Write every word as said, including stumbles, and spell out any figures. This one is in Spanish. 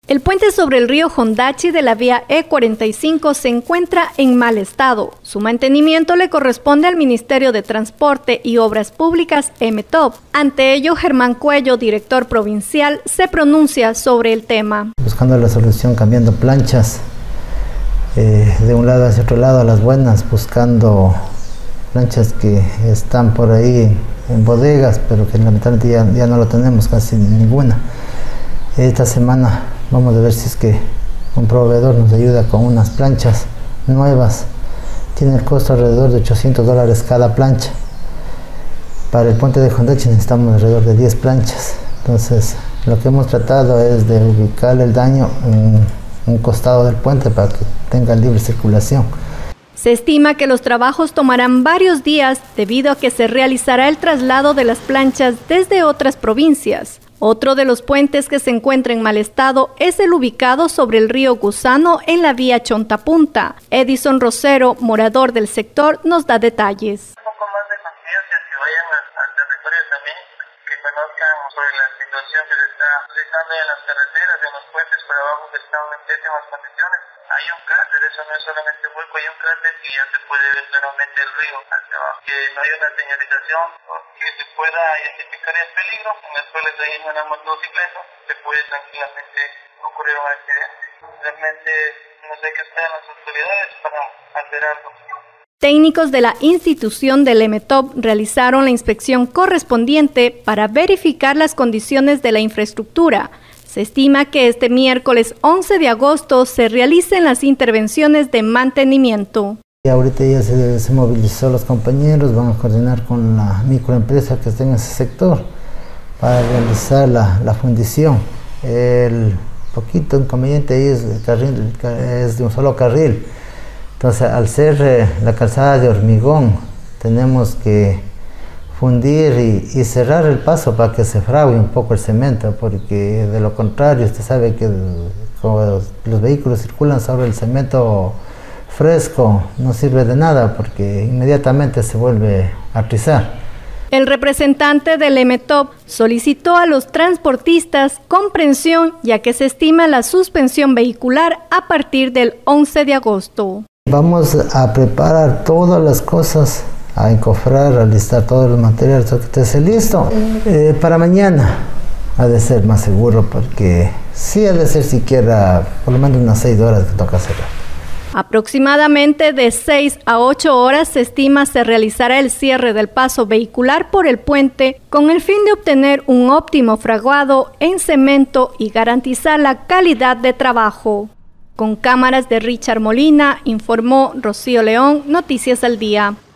El puente sobre el río Hondachi de la vía E cuarenta y cinco se encuentra en mal estado. Su mantenimiento le corresponde al Ministerio de Transporte y Obras Públicas, EMETOP. Ante ello, Germán Cuello, director provincial, se pronuncia sobre el tema. Buscando la solución, cambiando planchas eh, de un lado hacia otro lado a las buenas, buscando planchas que están por ahí en bodegas, pero que lamentablemente ya, ya no lo tenemos casi ninguna. Esta semana vamos a ver si es que un proveedor nos ayuda con unas planchas nuevas. Tiene el costo alrededor de ochocientos dólares cada plancha. Para el puente de Hondachi necesitamos alrededor de diez planchas. Entonces, lo que hemos tratado es de ubicar el daño en un costado del puente para que tenga libre circulación. Se estima que los trabajos tomarán varios días debido a que se realizará el traslado de las planchas desde otras provincias. Otro de los puentes que se encuentra en mal estado es el ubicado sobre el río Gusano en la vía Chontapunta. Edison Rosero, morador del sector, nos da detalles. Un poco más de conciencia, que vayan al territorio también, que conozcan sobre la situación que se está realizando en las carreteras, en los puentes por abajo que están en pésimas condiciones. Hay un cráter, eso no es solamente hueco, hay un cráter que ya se puede ver claramente el río hacia abajo. Que no hay una señalización que se pueda identificar el peligro, en las cuales ahí en una motocicleta se puede tranquilamente ocurrir un accidente. Realmente no sé qué esperan las autoridades para hacer algo. Técnicos de la institución del EMETOP realizaron la inspección correspondiente para verificar las condiciones de la infraestructura. Se estima que este miércoles once de agosto se realicen las intervenciones de mantenimiento. Y ahorita ya se, se movilizó los compañeros, van a coordinar con la microempresa que está en ese sector para realizar la, la fundición. El poquito inconveniente ahí es, el carril, es de un solo carril. Entonces, al ser eh, la calzada de hormigón, tenemos que fundir y, y cerrar el paso para que se frague un poco el cemento, porque de lo contrario, usted sabe que el, como los vehículos circulan sobre el cemento fresco, no sirve de nada porque inmediatamente se vuelve a rizar. El representante del EMETOP solicitó a los transportistas comprensión, ya que se estima la suspensión vehicular a partir del once de agosto. Vamos a preparar todas las cosas, a encofrar, a listar todos los materiales, todo que esté listo. Eh, para mañana ha de ser más seguro, porque sí ha de ser siquiera por lo menos unas seis horas que toca cerrar. Aproximadamente de seis a ocho horas se estima se realizará el cierre del paso vehicular por el puente con el fin de obtener un óptimo fraguado en cemento y garantizar la calidad de trabajo. Con cámaras de Richard Molina, informó Rocío León, Noticias al Día.